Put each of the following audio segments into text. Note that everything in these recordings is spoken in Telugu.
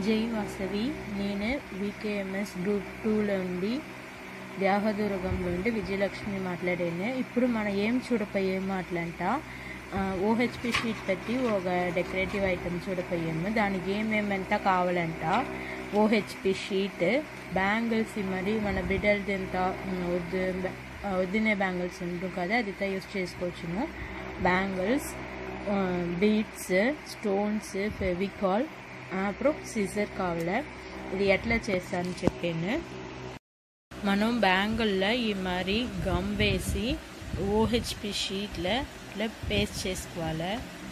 జై వాసవి. నేను వికేఎంఎస్ గ్రూప్ 2లో ఉండి వ్యాహదుర్గంలో ఉండి విజయలక్ష్మి మాట్లాడాను. ఇప్పుడు మనం ఏం చూడపోయాము అట్లంట ఓహెచ్పి షీట్ పెట్టి ఒక డెకరేటివ్ ఐటమ్ చూడపోయాము. దానికి ఏమేమంతా కావాలంట ఓహెచ్పి షీట్, బ్యాంగిల్స్, మరి మన బిడ్డలది ఎంత వద్దినే బ్యాంగిల్స్ ఉంటుంది కదా, అదితో యూస్ చేసుకోవచ్చును. బ్యాంగిల్స్, బీడ్స్, స్టోన్స్, ఫెవికాల్, అప్పుడు సిజర్ కావాలి. ఇది ఎట్లా చేస్తానని చెప్పాను. మనం బ్యాంగిల్లో ఈ మరి గమ్ వేసి ఓహెచ్పి షీట్లో ఇట్లా పేస్ట్ చేసుకోవాలి.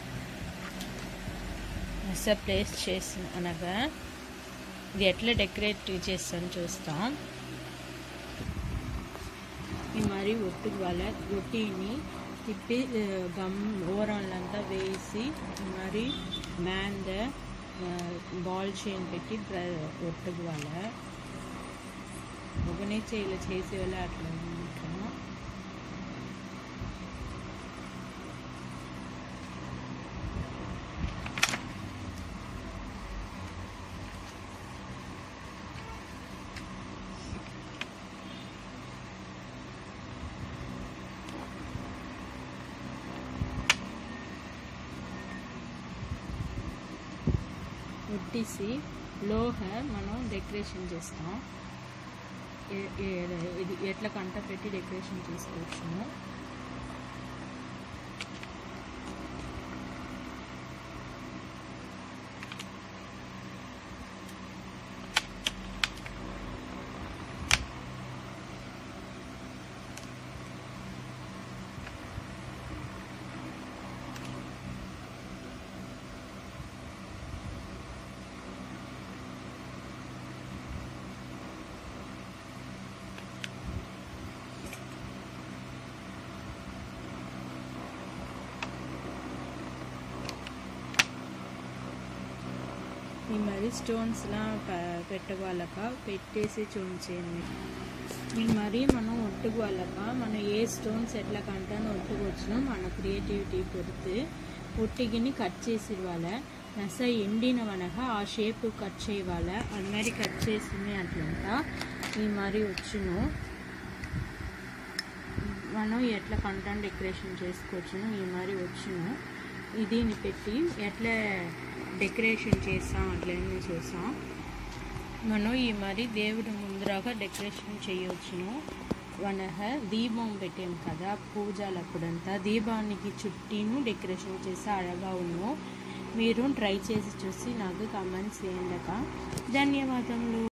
అసలు పేస్ట్ చేసి అనగా ఇది ఎట్లా డెకరేట్ చేస్తాను చూస్తాం. ఈ మరి ఒట్టిని తిప్పి గమ్ ఓరంలంతా వేసి మరి బ్యాండ్ బాల్ చైన్ పెట్టి ఒట్టుకు వాళ్ళ ఒకనే ఇలా చేసే వాళ్ళ అట్లా ఉంటాము. ఒట్టేసి లోహ మనం డెకరేషన్ చేస్తాం. ఇది ఎట్లా కంట పెట్టి డెకరేషన్ చేసుకోవచ్చును. ఈ మరి స్టోన్స్లా పెట్టవాలక పెట్టేసి చూపించేయండి. ఈ మరి మనం ఒట్టుకోవాలక మనం ఏ స్టోన్స్ ఎట్లా కంటానో ఒట్టుకోవచ్చును. మన క్రియేటివిటీ పొడితే ఒట్టిగిని కట్ చేసి ఇవ్వాలి. నస ఎండినవనగా ఆ షేప్ కట్ చేయాలి. అది మరి కట్ చేసింది అట్లంతా ఈ మరి వచ్చును. మనం ఎట్లా కంటాను డెకరేషన్ చేసుకోవచ్చును. ఈ మరి వచ్చును. దీన్ని పెట్టి ఎట్లా డెకరేషన్ చేస్తాం అట్లనే చేస్తాం. మనం ఈ మరి దేవుడి ముందరగా డెకరేషన్ చేయవచ్చును. మనహ దీపం పెట్టాం కదా పూజలప్పుడంతా, దీపానికి చుట్టిను డెకరేషన్ చేసి అழగా ఉన్ను. మీరు ట్రై చేసి చూసి నాకు కామెంట్స్ చేయండి. ధన్యవాదములు.